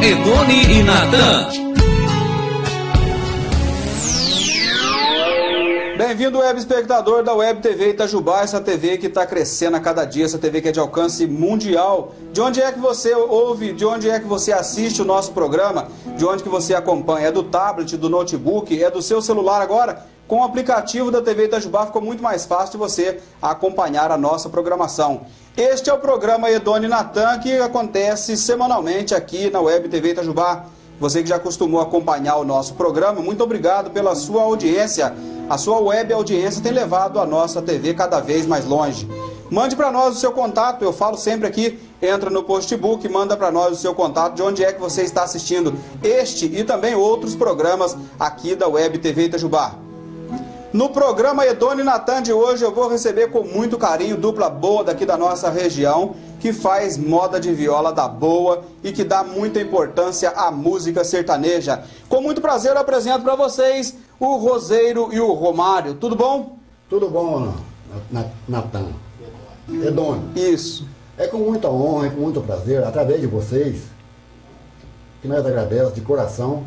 Edone e Natan. Bem-vindo, web espectador da Web TV Itajubá, essa TV que está crescendo a cada dia, essa TV que é de alcance mundial. De onde é que você ouve, de onde é que você assiste o nosso programa, de onde que você acompanha? É do tablet, do notebook, é do seu celular agora? Com o aplicativo da TV Itajubá ficou muito mais fácil de você acompanhar a nossa programação. Este é o programa Edone e Natan, que acontece semanalmente aqui na Web TV Itajubá. Você que já costumou acompanhar o nosso programa, muito obrigado pela sua audiência. A sua web audiência tem levado a nossa TV cada vez mais longe. Mande para nós o seu contato, eu falo sempre aqui, entra no postbook, manda para nós o seu contato de onde é que você está assistindo este e também outros programas aqui da Web TV Itajubá. No programa Edone e Natan de hoje eu vou receber com muito carinho dupla boa daqui da nossa região, que faz moda de viola da boa e que dá muita importância à música sertaneja. Com muito prazer eu apresento para vocês o Roseiro e o Romário. Tudo bom? Tudo bom, Natan. Edone. Isso. É com muita honra e com muito prazer, através de vocês, que nós agradecemos de coração,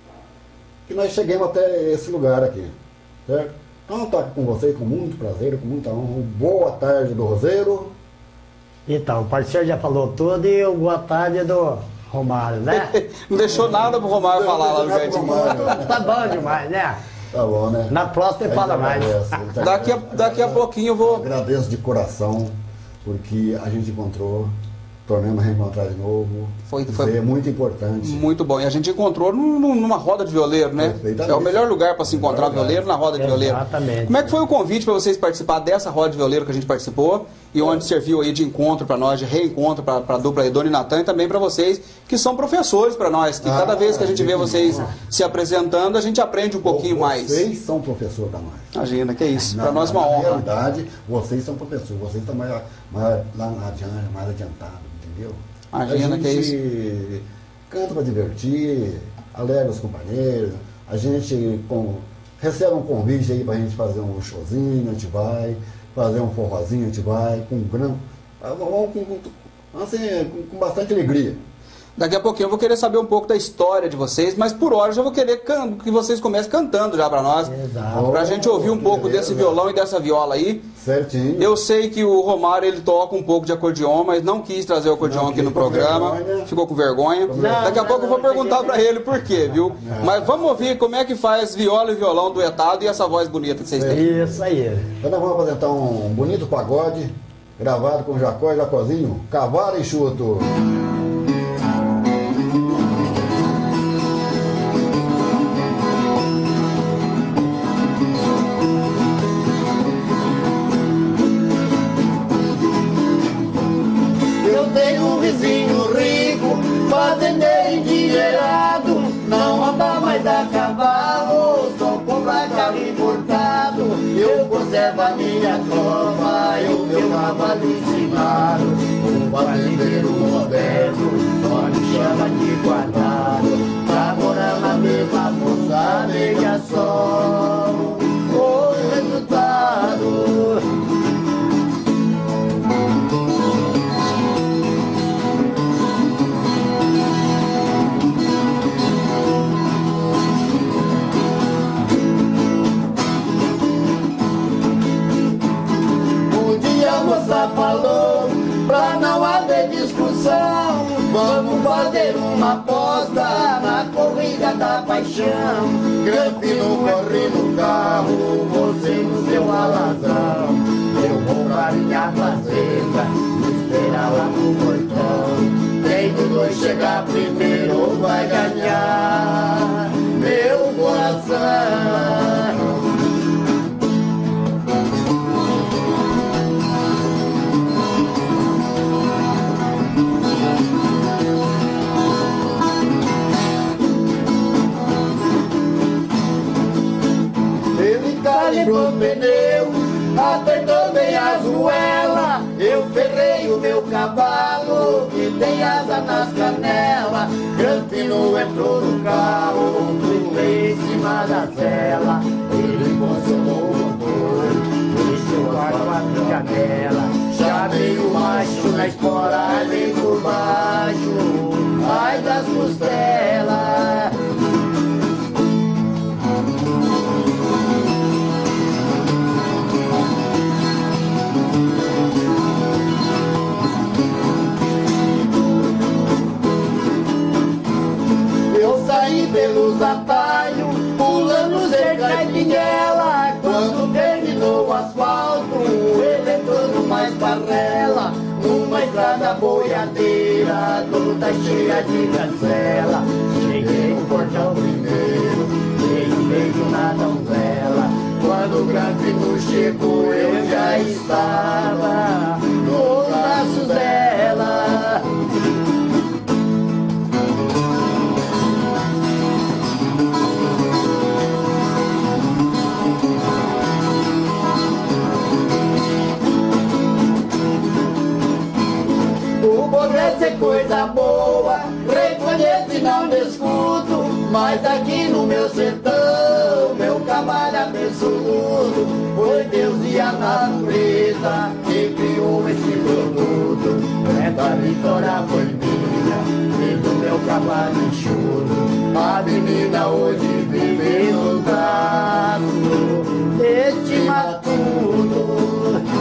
que nós chegamos até esse lugar aqui. Certo? Então estou aqui com vocês com muito prazer, com muita honra. Boa tarde do Roseiro. Então, o parceiro já falou tudo e o boa tarde é do Romário, né? Não deixou nada pro Romário falar lá no cantinho. Tá bom demais, né? Tá bom, né? Na próxima ele fala mais. Daqui a pouquinho eu vou... Agradeço de coração, porque a gente encontrou, tornamos a reencontrar de novo. Foi muito importante. Muito bom. E a gente encontrou numa roda de violeiro, né? É o melhor lugar para se encontrar violeiro, na roda de violeiro. Exatamente. Como é que foi o convite para vocês participar dessa roda de violeiro que a gente participou e onde serviu aí de encontro para nós, de reencontro para a dupla Edone e Natan e também para vocês que são professores para nós, que cada vez que a gente vê vocês se apresentando, a gente aprende um pouquinho mais. Vocês são professor para nós. Imagina, que é isso. Para nós é uma honra. Na realidade, vocês são professores, vocês estão mais adiantados, entendeu? Imagina, que é isso. Canta para divertir, alegra os companheiros, a gente recebe um convite aí para a gente fazer um showzinho, a gente vai, fazer um forrozinho, a gente vai, com bastante alegria. Daqui a pouquinho eu vou querer saber um pouco da história de vocês, mas por hora eu já vou querer que vocês comecem cantando já para nós. Exato. Pra gente ouvir um pouco desse violão e dessa viola aí. Certinho. Eu sei que o Romário ele toca um pouco de acordeon, mas não quis trazer o acordeon aqui no programa. Ficou com vergonha. Daqui a pouco eu vou perguntar para ele por quê, viu? Mas vamos ouvir como é que faz viola e violão duetado e essa voz bonita que vocês têm. Isso aí. Então nós vamos apresentar um bonito pagode, gravado com Jacó e Jacozinho, Cavalo e Chuto. Fazendeiro endinheirado, não anda mais a cavalo, só compra carro importado. Eu conservo a minha tropa e o meu cavalo ensinado. O fazendeiro moderno só me chama de guardado. Pra morar na mesma moça, veja só o resultado. A moça falou, pra não haver discussão, vamos fazer uma aposta na corrida da paixão. Campino corre no carro, você no seu alazão. Eu vou pra minha fazenda, me esperar lá no portão. Quem dos dois chegar primeiro vai ganhar meu coração. Calibrou o pneu, apertou bem a arruela. Eu ferrei o meu cavalo, que tem asa nas canelas. Campino entrou no carro, pulei em cima da cela. Ele consolou o motor, deixou a quatro janela. Chamei o macho na espora, vem por baixo, ai das costas. nos atalhos, pulando cerca e pinguela. Quando terminou o asfalto, ele entrou numa esparrela, numa estrada boiadeira, toda cheia de cancela. Cheguei no portão primeiro, veio na donzela. Quando o Granfino chegou, eu já estava nos braços dela. O progresso é coisa boa, reconheço e não discuto, mas aqui no meu sertão, meu trabalho absoluto, foi Deus e a natureza que criou esse produto. Essa vitória foi minha, fez do meu trabalho enxuto. A menina hoje vive no braço deste matuto.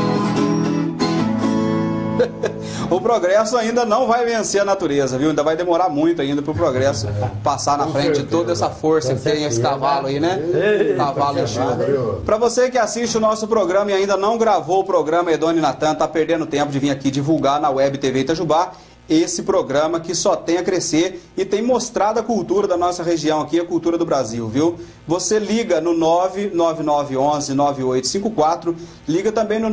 O progresso ainda não vai vencer a natureza, viu? Ainda vai demorar muito ainda para o progresso passar na frente de toda essa força que tem esse cavalo aí, né? Cavalo enxuto. Para você que assiste o nosso programa e ainda não gravou o programa Edone Natan, tá perdendo tempo de vir aqui divulgar na Web TV Itajubá esse programa que só tem a crescer e tem mostrado a cultura da nossa região aqui, a cultura do Brasil, viu? Você liga no 99911-9854, liga também no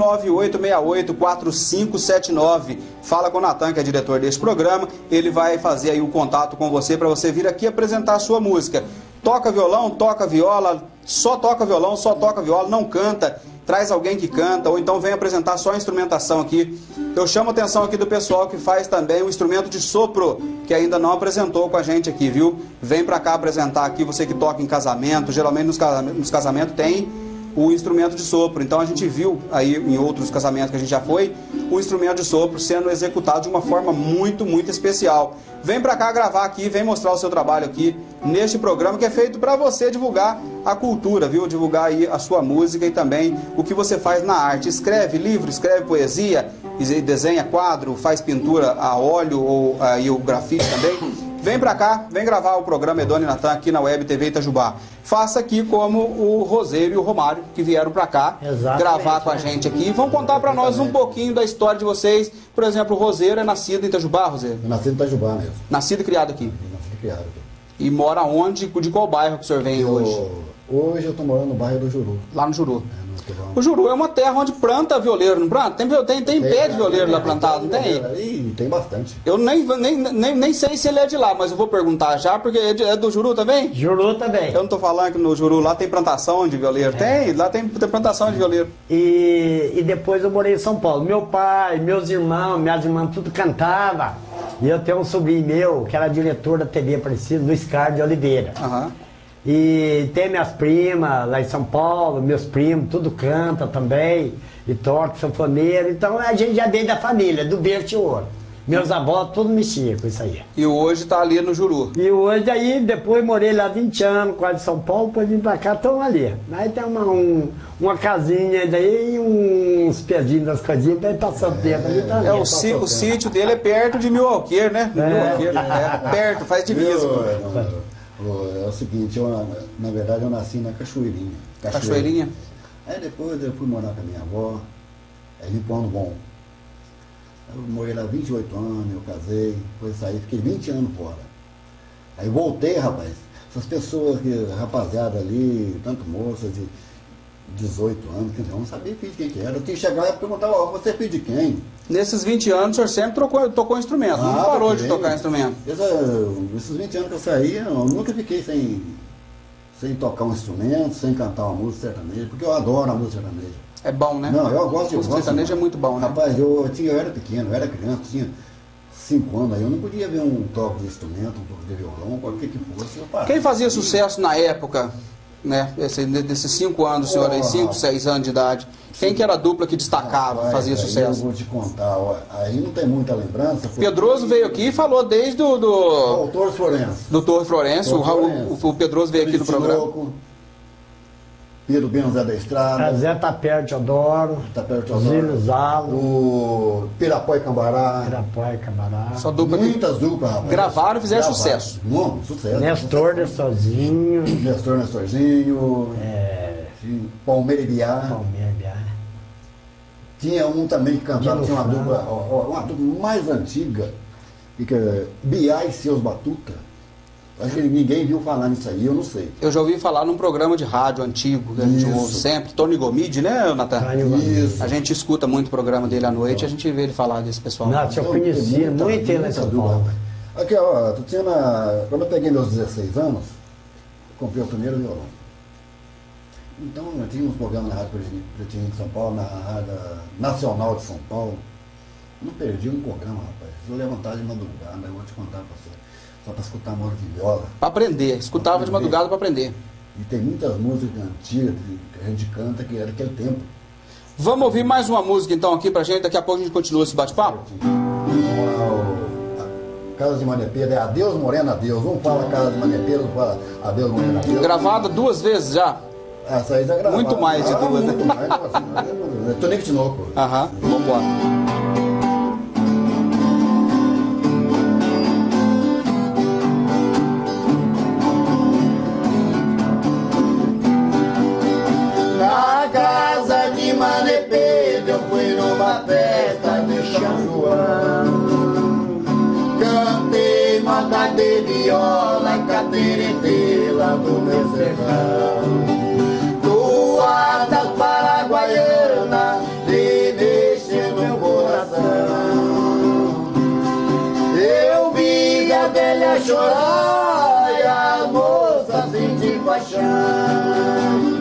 9868-4579, fala com o Natan, que é diretor desse programa, ele vai fazer aí o contato com você para você vir aqui apresentar a sua música. Toca violão, toca viola, só toca violão, só toca viola, não canta, traz alguém que canta, ou então vem apresentar só a instrumentação aqui. Eu chamo a atenção aqui do pessoal que faz também o instrumento de sopro, que ainda não apresentou com a gente aqui, viu? Vem pra cá apresentar aqui, você que toca em casamento, geralmente nos casamentos tem o instrumento de sopro. Então a gente viu aí em outros casamentos que a gente já foi, o instrumento de sopro sendo executado de uma forma muito, muito especial. Vem pra cá gravar aqui, vem mostrar o seu trabalho aqui neste programa que é feito para você divulgar a cultura, viu? Divulgar aí a sua música e também o que você faz na arte. Escreve livro, escreve poesia, desenha quadro, faz pintura a óleo ou aí o grafite também. Vem pra cá, vem gravar o programa Edone Natan aqui na Web TV Itajubá. Faça aqui como o Roseiro e o Romário, que vieram pra cá gravar com a gente aqui. Vão contar pra nós um pouquinho da história de vocês. Por exemplo, o Roseiro é nascido em Itajubá, Roseiro? Eu nasci em Itajubá mesmo. Nascido e criado aqui? Nascido e criado aqui. E mora onde? De qual bairro que o senhor vem hoje? Hoje eu tô morando no bairro do Juru. Lá no Juru. O Juru é uma terra onde planta violeiro, não planta? Tem pé de violeiro lá plantado, não tem? Tem bastante. Eu nem sei se ele é de lá, mas eu vou perguntar já, porque é do Juru também? Juru também. Eu não tô falando que no Juru lá tem plantação de violeiro. Tem, lá tem plantação de violeiro. E depois eu morei em São Paulo. Meu pai, meus irmãos, minhas irmãs, tudo cantava. E eu tenho um sobrinho meu, que era diretor da TV Aparecida, Luiz Carlos de Oliveira. Aham. E tem minhas primas lá em São Paulo, meus primos, tudo canta também, e toca, sanfoneiro. Então a gente já veio da família, do berço de ouro. Meus avós, tudo mexiam com isso aí. E hoje tá ali no Juru. E hoje aí, depois morei lá 20 anos, quase em São Paulo, depois vim pra cá, estão ali. Aí tem uma casinha daí e uns pedinhos das coisinhas, daí passando tempo ali também. O sítio dele é perto de Milwaukee, né? Milwaukee, perto, faz divisa. É o seguinte, na verdade eu nasci na Cachoeirinha. Cachoeirinha? Aí depois eu fui morar com a minha avó, aí vim pro Ano Bom. Eu morei lá 28 anos, eu casei, depois saí, fiquei 20 anos fora. Aí voltei, rapaz, essas pessoas, rapaziada ali, tanto moças de 18 anos, que eu não sabia filho de quem que era. Eu tinha que chegar e perguntar, você é filho de quem? Nesses 20 anos o senhor sempre tocou instrumento, não parou de tocar instrumento. Esses 20 anos que eu saí, eu nunca fiquei sem tocar um instrumento, sem cantar uma música sertaneja, porque eu adoro a música sertaneja. É bom, né? Não, eu gosto de música sertaneja é muito bom, né? Rapaz, eu era pequeno, eu era criança, tinha 5 anos, aí eu não podia ver um toque de instrumento, um toque de violão, qualquer que fosse. Quem fazia sucesso na época, né? Desses 5 anos, senhor aí, 5, 6 anos de idade, quem que era a dupla que destacava, fazia sucesso? Eu vou te contar, aí não tem muita lembrança. Pedroso veio aqui e falou desde o Torres Florencio. Do Torres Florencio, o Pedroso veio aqui no programa. Pedro Bento Zé da Estrada. Zé Tapé de Odoro. Zílio Zalo. O Pirapó e Cambará. Pirapó e Cambará. Só dupla Muitas duplas, rapaz. Gravaram e fizeram sucesso. Não, sucesso. Nestorzinho. Nestorzinho. Palmeira e Biá. Palmeira e Biá. Tinha um também que cantava, tinha uma dupla mais antiga, que é Biá e Seus Batuta. Acho que ninguém viu falar nisso aí, eu não sei. Eu já ouvi falar num programa de rádio antigo, que a gente ouve sempre, Tony Gomide, né, Natan? Isso. A gente escuta muito o programa dele à noite, a gente vê ele falar desse pessoal. Nossa, eu conhecia muito ele em São Paulo. Aqui, ó, quando eu peguei meus 16 anos, comprei o primeiro violão. Então, eu tinha uns programas na Rádio Pretinho de São Paulo, na Rádio Nacional de São Paulo. Não perdi um programa, rapaz. Se eu levantar de madrugada, eu vou te contar pra você. Só para escutar moda de viola. Para aprender, escutava de madrugada para aprender. E tem muitas músicas antigas que a gente canta que era daquele tempo. Vamos ouvir mais uma música então aqui pra gente, daqui a pouco a gente continua esse bate-papo? Casa de Manepeira é Adeus Morena Adeus. Um fala Casa de Manepeira, outro fala Adeus Morena Adeus. Gravada 2 vezes já? Essa aí já gravada. Muito mais de 2, né? Muito mais, assim, Tonico Tinoco. Aham, vamos lá. Na casa de Manepeira eu fui numa festa de São João. Cantei moda de viola, cateretela do meu sertão. Toadas paraguaianas de mexer no coração. Eu vi a velha chorar e a moça sentir paixão.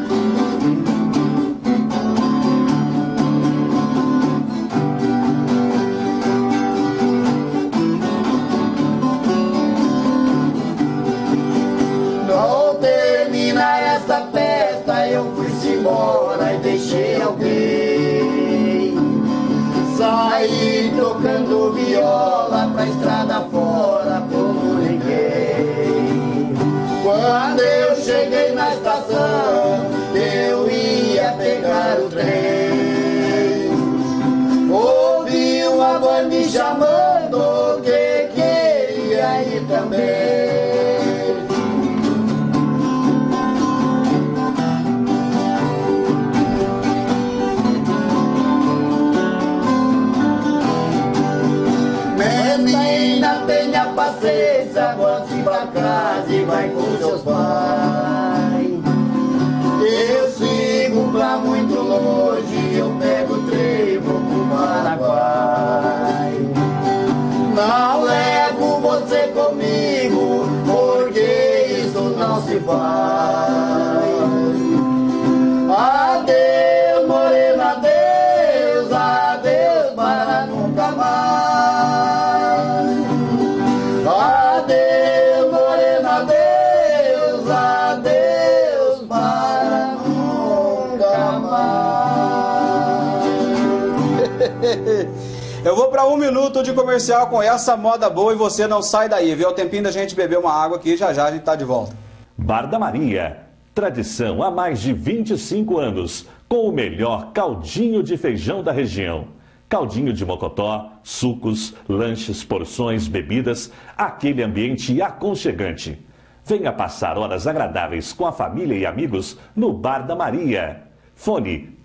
Essa festa eu fui embora e deixei alguém. Saí tocando viola pra estrada fora como ninguém. Quando eu cheguei na estação, eu ia pegar o trem. Ouvi uma voz me chamando que queria ir também. Menina, tenha paciência, volte pra casa e vai com seus pais. Eu sigo pra muito longe, eu pego o trem e vou pro Paraguai. Não levo você comigo, porque isso não se faz. Adeus, morena, adeus, adeus para nunca mais. Adeus, morena, adeus, adeus para nunca mais. Eu vou para 1 minuto de comercial com essa moda boa e você não sai daí, viu? É o tempinho da gente beber uma água aqui, já já a gente tá de volta. Bar da Maria, tradição há mais de 25 anos, com o melhor caldinho de feijão da região. Caldinho de mocotó, sucos, lanches, porções, bebidas, aquele ambiente aconchegante. Venha passar horas agradáveis com a família e amigos no Bar da Maria. Fone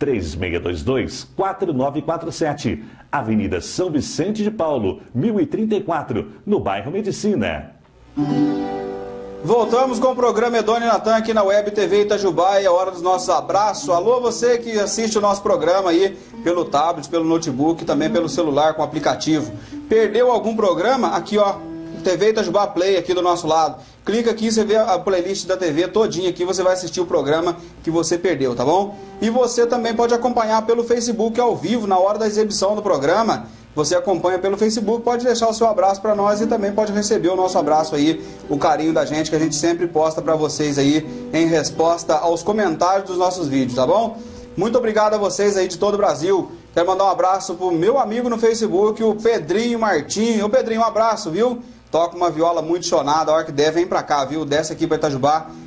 3622-4947, Avenida São Vicente de Paulo, 1034, no bairro Medicina. Voltamos com o programa Edone Natan aqui na Web TV Itajubá e é hora dos nossos abraços. Alô, você que assiste o nosso programa aí pelo tablet, pelo notebook, também pelo celular com o aplicativo. Perdeu algum programa? Aqui, ó, TV Itajubá Play aqui do nosso lado. Clica aqui, você vê a playlist da TV todinha aqui, você vai assistir o programa que você perdeu, tá bom? E você também pode acompanhar pelo Facebook ao vivo, na hora da exibição do programa. Você acompanha pelo Facebook, pode deixar o seu abraço para nós e também pode receber o nosso abraço aí, o carinho da gente, que a gente sempre posta para vocês aí em resposta aos comentários dos nossos vídeos, tá bom? Muito obrigado a vocês aí de todo o Brasil. Quero mandar um abraço pro meu amigo no Facebook, o Pedrinho Martins. Ô Pedrinho, um abraço, viu? Toca uma viola muito chonada, a hora que der, vem pra cá, viu? Desce aqui pra Itajubá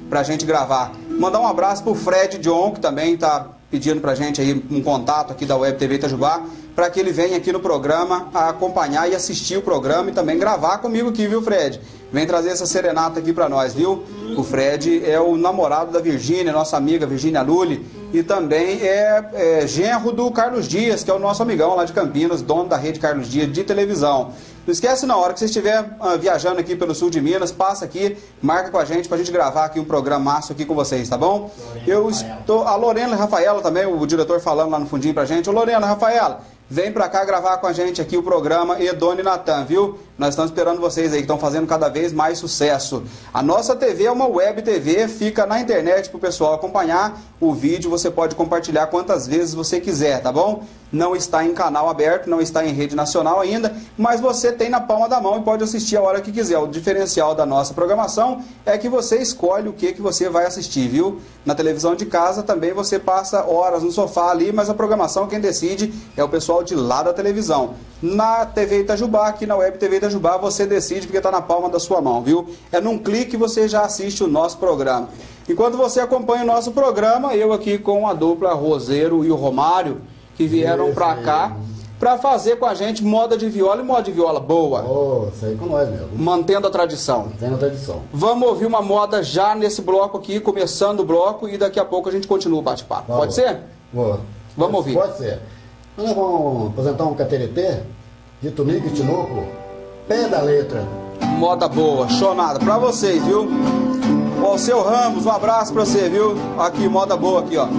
pra gente gravar. Mandar um abraço pro Fred John, que também tá pedindo pra gente aí um contato aqui da Web TV Itajubá, para que ele venha aqui no programa a acompanhar e assistir o programa e também gravar comigo aqui, viu, Fred? Vem trazer essa serenata aqui para nós, viu? O Fred é o namorado da Virgínia, nossa amiga Virgínia Lully, e também é genro do Carlos Dias, que é o nosso amigão lá de Campinas, dono da rede Carlos Dias de televisão. Não esquece, na hora que você estiver viajando aqui pelo sul de Minas, passa aqui, marca com a gente pra gente gravar aqui um programaço aqui com vocês, tá bom? A Lorena Rafaela também, o diretor falando lá no fundinho pra gente. Ô Lorena Rafaela, vem pra cá gravar com a gente aqui o programa Edone e Natan, viu? Nós estamos esperando vocês aí, que estão fazendo cada vez mais sucesso. A nossa TV é uma web TV, fica na internet pro pessoal acompanhar o vídeo. Você pode compartilhar quantas vezes você quiser, tá bom? Não está em canal aberto, não está em rede nacional ainda, mas você tem na palma da mão e pode assistir a hora que quiser. O diferencial da nossa programação é que você escolhe o que você vai assistir, viu? Na televisão de casa também você passa horas no sofá ali, mas a programação quem decide é o pessoal de lá da televisão. Na TV Itajubá, aqui na Web TV Itajubá, você decide porque está na palma da sua mão, viu? É num clique você já assiste o nosso programa. Enquanto você acompanha o nosso programa, eu aqui com a dupla Roseiro e o Romário, que vieram pra cá pra fazer com a gente moda de viola e moda de viola boa. Oh, isso aí com nós mesmo. Mantendo a tradição. Mantendo a tradição. Vamos ouvir uma moda já nesse bloco aqui, começando o bloco, e daqui a pouco a gente continua o bate-papo. Pode ser? Boa. Vamos ouvir. Pode ser. Nós vamos apresentar um cateretê de Tunico e Tinoco, pé da letra. Moda boa, chonada. Pra vocês, viu? Ó, o seu Ramos, um abraço pra você, viu? Aqui, moda boa aqui, ó.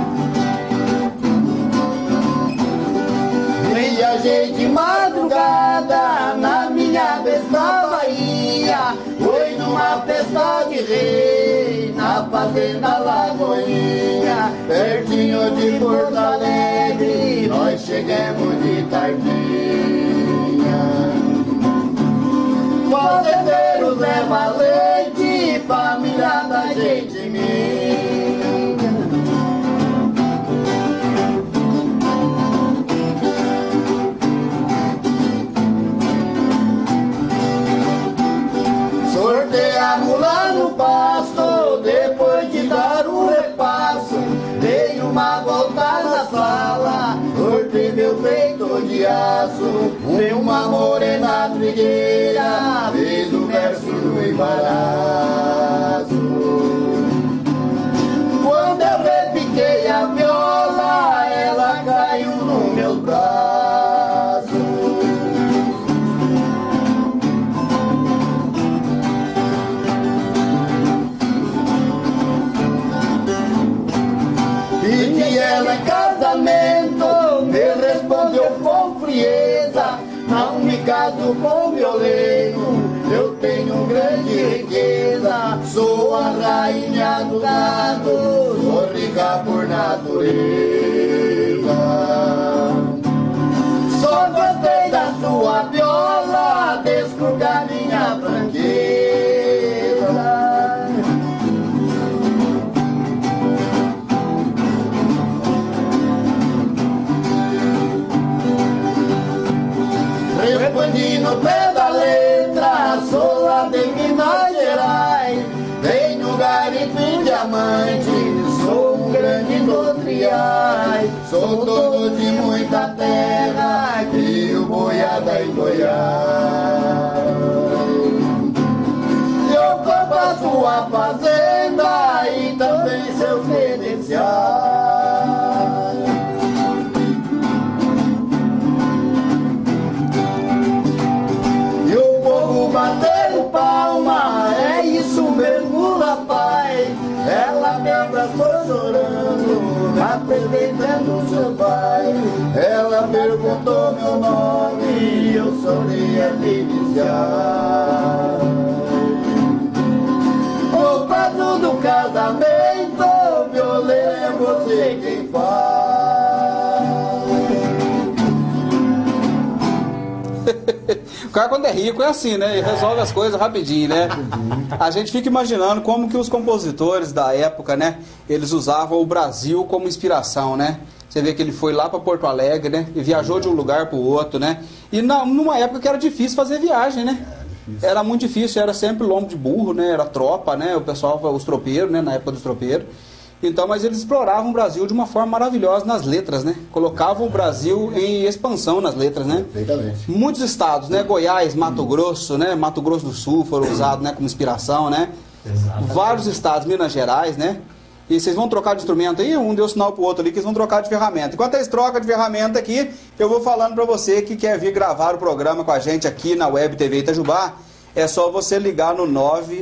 Viajei de madrugada na minha besta Bahia. Foi numa festa de rei na fazenda Lagoinha, pertinho de Porto Alegre. Nós chegamos de tardinha. Fazendeiros leva leite, família da gente minha. Sortei a mula no pasto, depois de dar um repasso, dei uma volta na sala, sortei meu peito de aço. Uma morena trigueira fez o verso no embaraço. Quando eu repiquei a viola, ela caiu no meu braço. Pedi ela em casamento, me respondeu com frieza: não me caso com violeiro, eu tenho grande riqueza. Sou a rainha do gado, sou rica por natureza. Só gostei da sua viola, descruga minha franqueza. Respondi no pé da letra, sou lá de Minas Gerais. Venho garimpo em diamante, sou um grande industriais. Sou dono de muita terra, crio boiada em Goiás. Eu compro sua fazenda e também seus credenciais. Batendo palma, é isso mesmo, rapaz. Ela me abraçou chorando, apresentando seu pai. Ela perguntou meu nome e eu sorri a lhe iniciar. O prazo do casamento, violeiro é você quem faz. O cara quando é rico é assim, né? Ele resolve as coisas rapidinho, né? A gente fica imaginando como que os compositores da época, né? Eles usavam o Brasil como inspiração, né? Você vê que ele foi lá para Porto Alegre, né? E viajou de um lugar para o outro, né? E numa época que era difícil fazer viagem, né? difícil. Era muito difícil, era sempre lombo de burro, né? Era tropa, né? O pessoal, os tropeiros, né? Na época dos tropeiros. Então, mas eles exploravam o Brasil de uma forma maravilhosa nas letras, né? Colocavam o Brasil em expansão nas letras, né? Perfeitamente. Muitos estados, né? Goiás, Mato Grosso, né? Mato Grosso do Sul foram usados, né? Como inspiração, né? Exatamente. Vários estados, Minas Gerais, né? E vocês vão trocar de instrumento aí? Um deu sinal pro outro ali que eles vão trocar de ferramenta. Enquanto eles trocam de ferramenta aqui, eu vou falando para você que quer vir gravar o programa com a gente aqui na Web TV Itajubá. É só você ligar no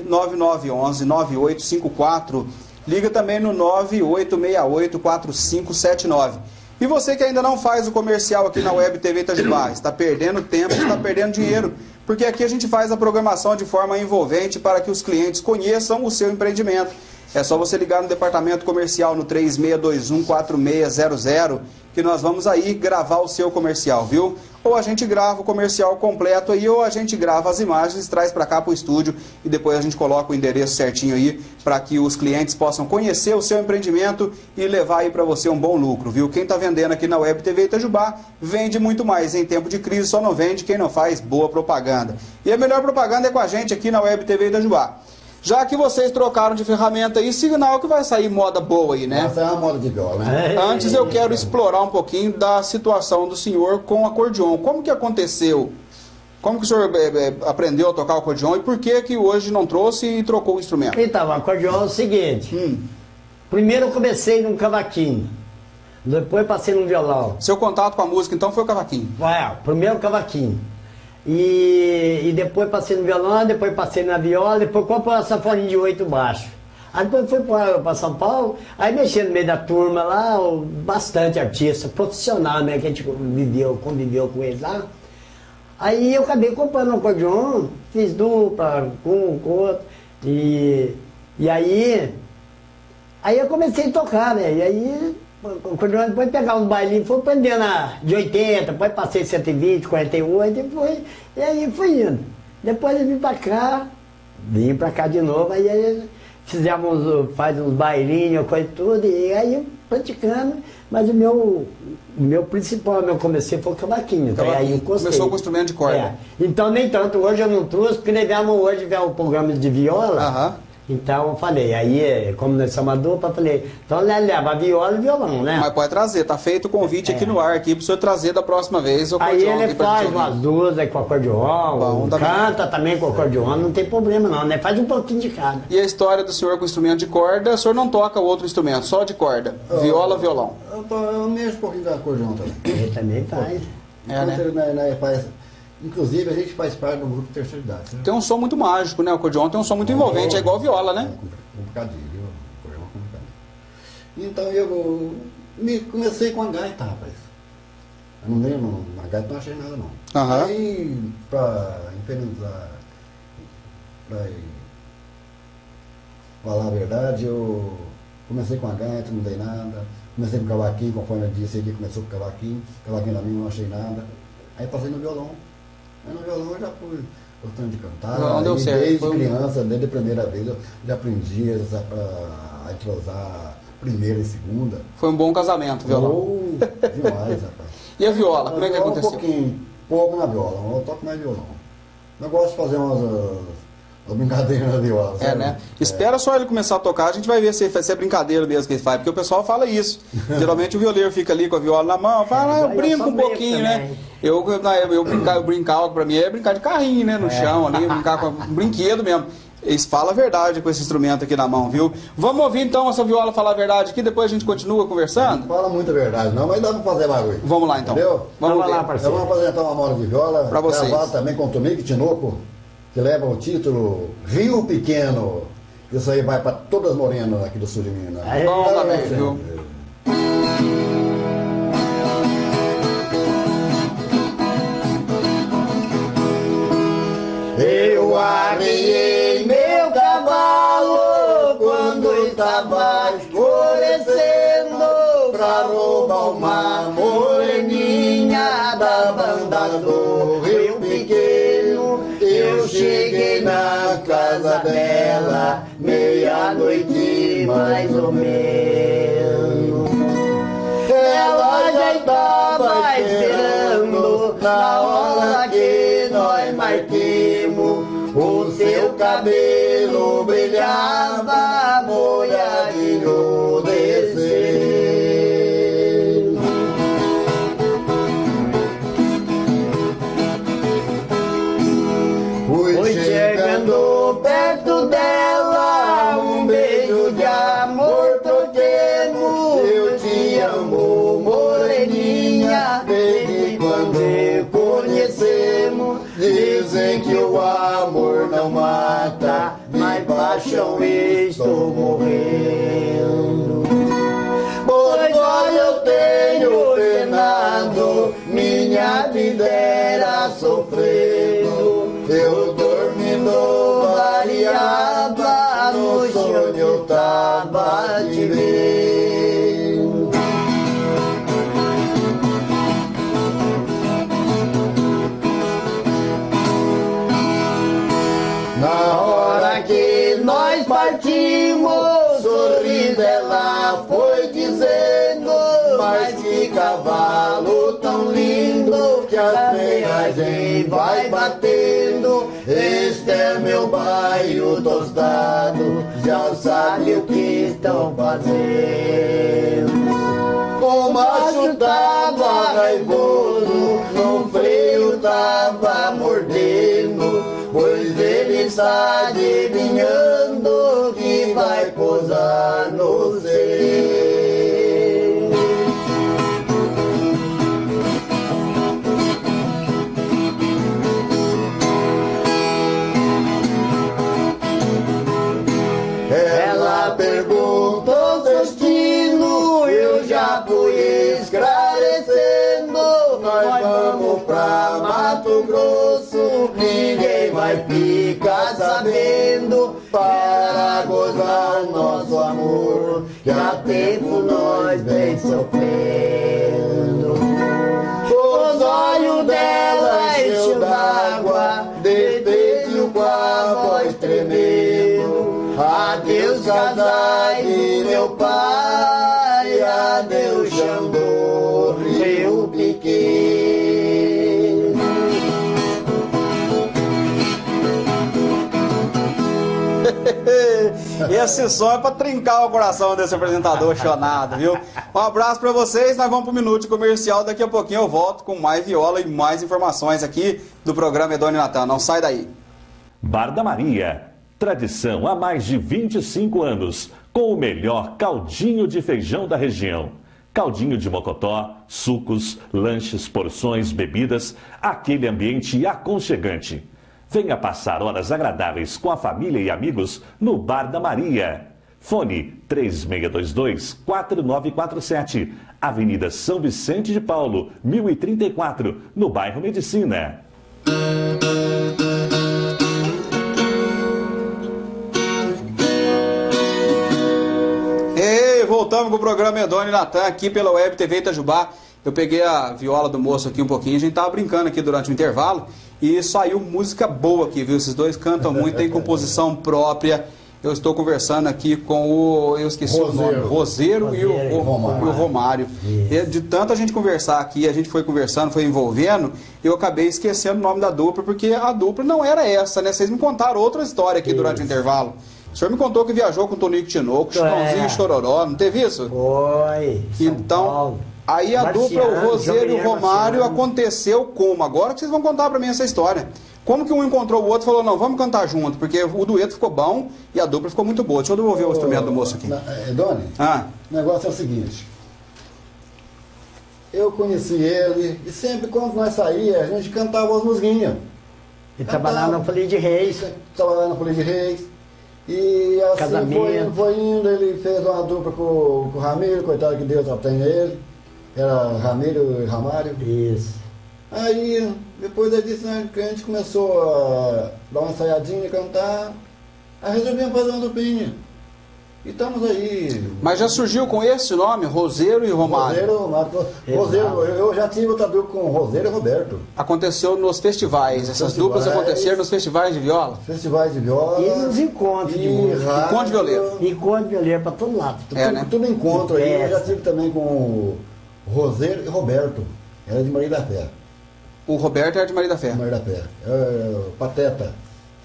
99911-9854. Liga também no 9868-4579. E você que ainda não faz o comercial aqui na Web TV Itajubá, está perdendo tempo, está perdendo dinheiro. Porque aqui a gente faz a programação de forma envolvente para que os clientes conheçam o seu empreendimento. É só você ligar no departamento comercial no 3621-4600 que nós vamos aí gravar o seu comercial, viu? Ou a gente grava o comercial completo aí, ou a gente grava as imagens, traz para cá para o estúdio e depois a gente coloca o endereço certinho aí para que os clientes possam conhecer o seu empreendimento e levar aí para você um bom lucro, viu? Quem está vendendo aqui na Web TV Itajubá vende muito mais. Em tempo de crise só não vende quem não faz boa propaganda. E a melhor propaganda é com a gente aqui na Web TV Itajubá. Já que vocês trocaram de ferramenta aí, sinal que vai sair moda boa aí, né? Essa é uma moda de viola, né? Antes eu quero explorar um pouquinho da situação do senhor com o acordeon. Como que aconteceu? Como que o senhor aprendeu a tocar o acordeon e por que que hoje não trouxe e trocou o instrumento? Então, o acordeon é o seguinte. Primeiro eu comecei num cavaquinho. Depois passei num violão. Seu contato com a música então foi o cavaquinho? Primeiro cavaquinho. E depois passei no violão, depois passei na viola, depois comprei uma sanfoninha de 8 baixos. Aí depois fui para São Paulo, aí mexi no meio da turma lá, bastante artista, profissional, né, que a gente conviveu com eles lá. Aí eu acabei comprando um acordeon, fiz dupla, com outro, e aí eu comecei a tocar, né, e aí depois pegar uns bailinhos, fui aprendendo de 80, depois passei 120, 48 e aí fui indo. Depois eu vim pra cá de novo, aí faz uns bailinhos, coisa e tudo, e aí praticando, mas o meu principal, meu comecei foi o cavaquinho, então aí eu gostei. Começou com o instrumento de corda. Então nem tanto, hoje eu não trouxe, porque nós viemos hoje ver o programa de viola. Então eu falei, aí como nós somos a dupla, eu falei, então leva a viola e violão, né? Mas pode trazer, tá feito o convite aqui no ar, aqui pro senhor trazer da próxima vez o aí acordeon. Ele faz umas duas aí com o acordeon, canta também com o acordeon, não tem problema não, né? Faz um pouquinho de cada. E a história do senhor com o instrumento de corda, o senhor não toca outro instrumento, só de corda, viola, violão. Eu mexo um pouquinho de acordeon também. Ele também faz. Inclusive, a gente faz parte do grupo Terceira Idade. Né? Tem um som muito mágico, né? O acordeon tem um som muito envolvente, é igual a viola, né? Um bocadinho, viu? Acordeon com um bocadinho. Então eu comecei com a gaita, rapaz. Eu não lembro, na gaita não achei nada não. Aí, pra infernizar, pra falar a verdade, eu comecei com a gaita, não dei nada. Comecei com o cavaquinho, conforme eu disse aqui, começou com o cavaquinho da minha não achei nada. Aí passei no violão. Aí no violão eu já fui gostando de cantar. Não deu certo. Desde criança, desde a primeira vez, eu já aprendi a entrosar primeira e segunda. Foi um bom casamento, violão. Demais, rapaz. E a viola, como é que aconteceu? Pouco na viola, eu toco mais violão. Eu gosto de fazer umas brincadeiras na viola. Sabe? Né? Espera só ele começar a tocar, a gente vai ver se é brincadeira mesmo que ele faz, porque o pessoal fala isso. Geralmente o violeiro fica ali com a viola na mão, fala, eu brinco um pouquinho, né? Eu brincava, pra mim é brincar de carrinho, né? No chão ali, brincar com um brinquedo mesmo. Eles falam a verdade com esse instrumento aqui na mão, viu? Vamos ouvir então essa viola falar a verdade aqui, depois a gente continua conversando? Não fala muita verdade não, mas dá pra fazer barulho. Vamos lá então. Entendeu? Vamos lá, parceiro. Vamos apresentar uma moda de viola, pra vocês. Gravado também com o Tomico Tinoco, que leva o título Rio Pequeno. Isso aí vai para todas as morenas aqui do sul de Minas. Bom também, viu? Eu arriei meu cavalo quando estava escurecendo pra roubar uma moreninha da banda do Rio Pequeno. Eu cheguei na casa dela meia-noite mais ou menos. Ela já estava esperando na hora que nós marquemos seu cabelo brilhava molhadinho de selo. Fui chegando perto dela, um beijo de amor troquemos. Eu te amo, moreninha, desde quando conhecemos. Dizem que o amor não mata, mas paixão estou morrendo. Pois olha, eu tenho penado, minha vida era sofrendo. Eu dormindo variava, no sonho eu tava te vendo. Na hora que nós partimos, sorrindo ela foi dizendo: mas que cavalo tão lindo, que a embreagem vai batendo. Este é meu bairro tostado, já sabe o que estão fazendo. O macho tava raivoso, no freio tava mordendo, pois ele está adivinhando que vai posar no céu. Ela perguntou o destino, eu já fui esclarecendo. Nós vamos pra Mato Grosso, ninguém vai ficar sabendo, para gozar o nosso amor, que há tempo nós vem sofrendo. Os olhos dela encheu d'água, despediu com a voz tremendo: adeus, casai de meu pai, adeus, Xangô, Rio pequeno. Esse som é pra trincar o coração desse apresentador chonado, viu? Um abraço pra vocês, nós vamos pro Minuto Comercial, daqui a pouquinho eu volto com mais viola e mais informações aqui do programa Edônio Natan, não sai daí. Bar da Maria, tradição há mais de 25 anos, com o melhor caldinho de feijão da região. Caldinho de mocotó, sucos, lanches, porções, bebidas, aquele ambiente aconchegante. Venha passar horas agradáveis com a família e amigos no Bar da Maria. Fone 3622-4947, Avenida São Vicente de Paulo, 1034, no bairro Medicina. Ei, voltamos com o programa Edônio Natan aqui pela Web TV Itajubá. Eu peguei a viola do moço aqui um pouquinho, a gente tava brincando aqui durante o intervalo e saiu música boa aqui, viu? Esses dois cantam muito, tem composição própria. Eu estou conversando aqui com o... eu esqueci o nome. Roseiro e o Romário. E de tanto a gente conversar aqui, a gente foi conversando, foi envolvendo, eu acabei esquecendo o nome da dupla, porque a dupla não era essa, né? Vocês me contaram outra história aqui durante o intervalo. O senhor me contou que viajou com o Tonico Tinoco, Chitãozinho e Chororó, não teve isso? Foi. Então, aí a dupla, o Roseiro e o Romário, aconteceu como? Agora que vocês vão contar pra mim essa história. Como que um encontrou o outro e falou, não, vamos cantar junto, porque o dueto ficou bom e a dupla ficou muito boa. Deixa eu devolver o instrumento do moço aqui. Doni, o negócio é o seguinte. Eu conheci ele e sempre quando nós saíamos, a gente cantava as musiquinhas. E trabalhava na Folia de Reis. Trabalhava na Folia de Reis. E assim Casamento. foi indo, ele fez uma dupla com o Ramiro, coitado que Deus já tem ele. Era Ramiro e Ramário. Isso. Aí, depois ele disse, né, que a gente começou a dar uma ensaiadinha e cantar, aí resolvemos fazer uma duplinha. E estamos aí. Mas já surgiu com esse nome, Roseiro e Romário? Roseiro, eu já tive outra dupla com Roseiro e Roberto. Aconteceu nos festivais, essas duplas aconteceram nos festivais de viola? Festivais de viola. E nos encontros de música. Encontro de violeiro. Encontro de violeiro pra todo lado. Tudo encontro aí. Eu já tive também com Roseiro e Roberto. Era de Maria da Fé. O Roberto era de Maria da Fé. Maria da Fé. Pateta.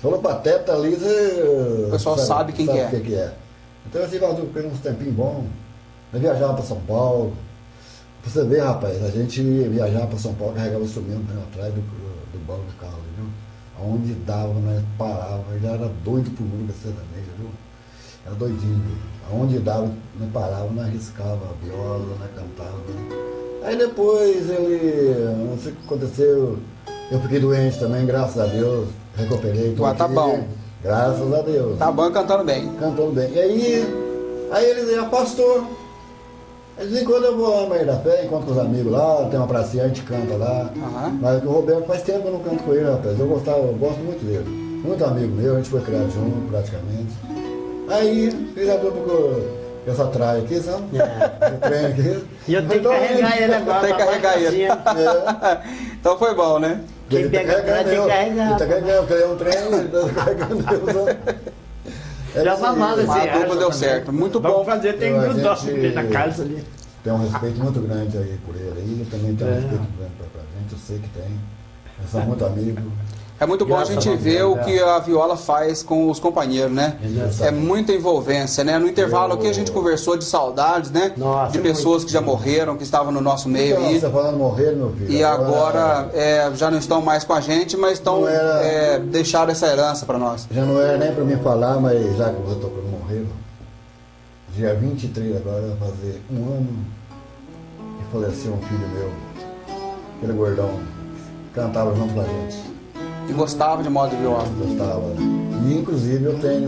Falou Pateta ali, O pessoal sabe quem que é. o que é. Então assim, nós ficamos uns tempinhos bons. Nós viajávamos para São Paulo. Pra você ver, rapaz, a gente viajava para São Paulo, carregava o instrumento atrás do banco do carro, viu? Aonde dava, nós parava. Ele era doido por música sertaneja, viu? Era doidinho, viu? Aonde dava, nós parava, nós riscava a viola, nós cantava. Aí depois não sei o que aconteceu, eu fiquei doente também, graças a Deus, recuperei. Tá bom. Graças a Deus. Tá bom, cantando bem. Cantando bem. E aí ele é pastor. Aí de vez em quando eu vou lá na Maria da Fé, encontro com os amigos lá, tem uma pracinha, a gente canta lá. Mas o Roberto faz tempo que eu não canto com ele, rapaz. Eu gosto muito dele. Muito amigo meu, a gente foi criado junto praticamente. Aí fiz a dupla com essa traia aqui, sabe? O trem aqui. E eu tenho que carregar ele agora. Tem que carregar ele. Então foi bom, né? Quem pega o trem tem que carregar. Ele tá carregando, porque ele é um trem, ele tá carregando. Já tá mal esse A dupla deu certo. Muito bom. Vamos fazer, tem A grudão gente na casa ali. Tem um respeito muito grande aí por ele aí, eu também tenho um respeito grande pra gente, eu sei que tem. Nós somos muito amigos. É muito bom a gente ver o que a viola faz com os companheiros, né? É muita envolvência, né? No intervalo aqui a gente conversou de saudades, né? Nossa, de pessoas que já morreram, que estavam no nosso meio Então, aí. você falando morrer, meu filho. E agora já não estão mais com a gente, mas estão deixaram essa herança para nós. Já não era nem para mim falar, mas já que você tocou no morrer, dia 23 agora vai fazer um ano que faleceu um filho meu, aquele gordão, cantava junto com a gente. E gostava de modo de viola. Gostava. E inclusive eu tenho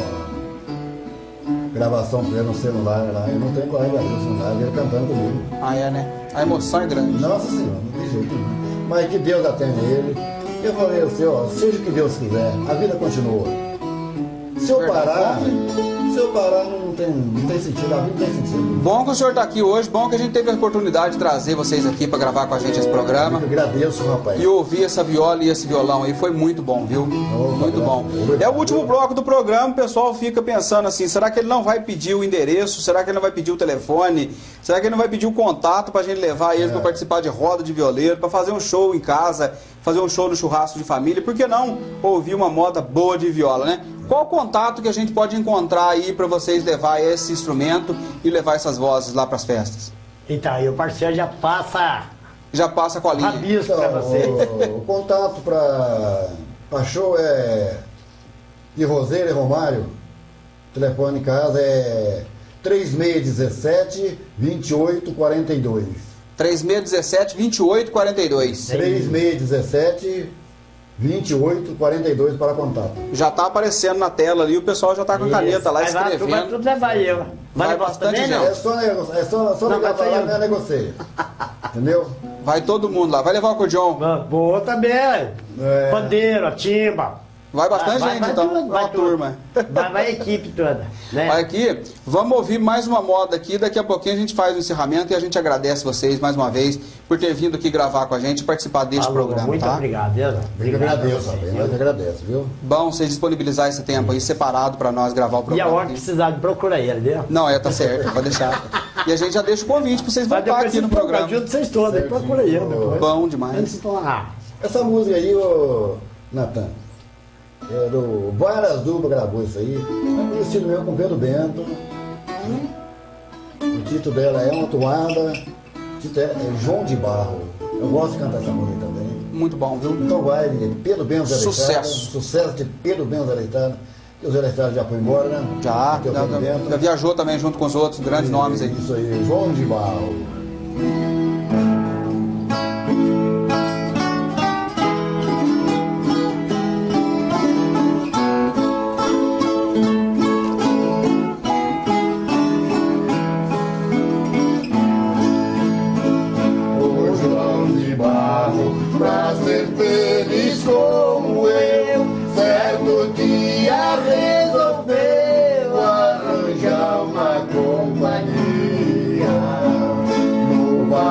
gravação com ele no celular lá, eu não tenho coragem de abrir o celular, ele cantando comigo. Ah, é, né? A emoção é grande. Nossa Senhora, não tem jeito nenhum. Mas que Deus atende ele. Eu falei assim, ó, seja o que Deus quiser, a vida continua. Se eu parar, não tem sentido, a vida não tem sentido. Bom que o senhor está aqui hoje, bom que a gente teve a oportunidade de trazer vocês aqui para gravar com a gente esse programa. Eu agradeço, rapaz. E ouvir essa viola e esse violão aí foi muito bom, viu? Muito bom. É o último bloco do programa, o pessoal fica pensando assim, será que ele não vai pedir o endereço? Será que ele não vai pedir o telefone? Será que ele não vai pedir o contato para a gente levar ele para participar de roda de violeiro, para fazer um show em casa, fazer um show no churrasco de família? Por que não ouvir uma moda boa de viola, né? Qual o contato que a gente pode encontrar aí para vocês levar esse instrumento e levar essas vozes lá para as festas? Então, aí o parceiro já passa a colinha. rabisco para você. O contato para show é de Roseira e Romário. O telefone em casa é 3617-2842. 3617-2842. 3617-2842 para contato. Já está aparecendo na tela ali, o pessoal já está com a caneta lá escrevendo. Vai tudo levar eu. Vai levar bastante também, gente. não? É só ligar para lá, não é negocia. Entendeu? Vai todo mundo lá. Vai levar o acordeon. Boa também. Pandeiro, a timba. Vai bastante gente, então. Tudo, Vai uma turma. Vai a equipe toda. Né? Vai aqui. Vamos ouvir mais uma moda aqui. Daqui a pouquinho a gente faz o encerramento e a gente agradece vocês mais uma vez por ter vindo aqui gravar com a gente e participar deste programa. Muito tá? obrigado, Deus. Eu agradeço, também. Nós agradecemos, viu? Bom vocês disponibilizar esse tempo aí separado para nós gravar o E a programa. hora que precisar de procurar ele, viu? Não, tá certo, pode deixar. E a gente já deixa o convite para vocês voltar aqui no programa. Ajuda vocês todos, aí procura ele depois. Bom demais. Essa música aí, ô Natan, o Várias Duplas gravou isso aí. É conhecido meu com Pedro Bento. O título dela é uma toada. O título é João de Barro. Eu gosto de cantar essa música também. Muito bom, viu? Então vai, Pedro Bento Zé Sucesso. Leitado. Sucesso de Pedro Bento Zé Leitado. Que o Zé Leitado já foi embora, né? Já Tem o Pedro Bento. viajou também junto com os outros grandes nomes aí. Isso aí, João de Barro. Pra ser feliz como eu, certo dia resolveu arranjar uma companhia no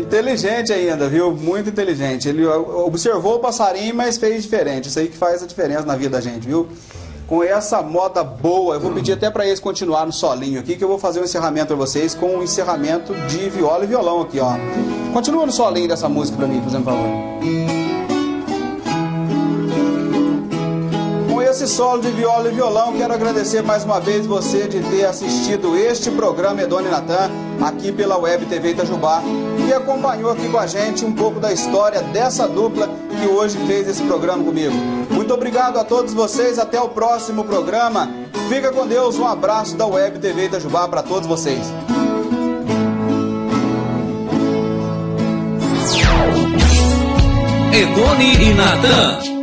Inteligente ainda, viu? Muito inteligente. Ele observou o passarinho, mas fez diferente. Isso aí que faz a diferença na vida da gente, viu? Com essa moda boa, eu vou pedir até para eles continuar no solinho aqui, que eu vou fazer um encerramento para vocês com um encerramento de viola e violão aqui, ó. Continua no solinho dessa música para mim, fazendo um favor. Com esse solo de viola e violão, quero agradecer mais uma vez você de ter assistido este programa Edone Natan, aqui pela Web TV Itajubá, e acompanhou aqui com a gente um pouco da história dessa dupla que hoje fez esse programa comigo. Muito obrigado a todos vocês, até o próximo programa. Fica com Deus, um abraço da Web TV Itajubá para todos vocês. Edone e Natan.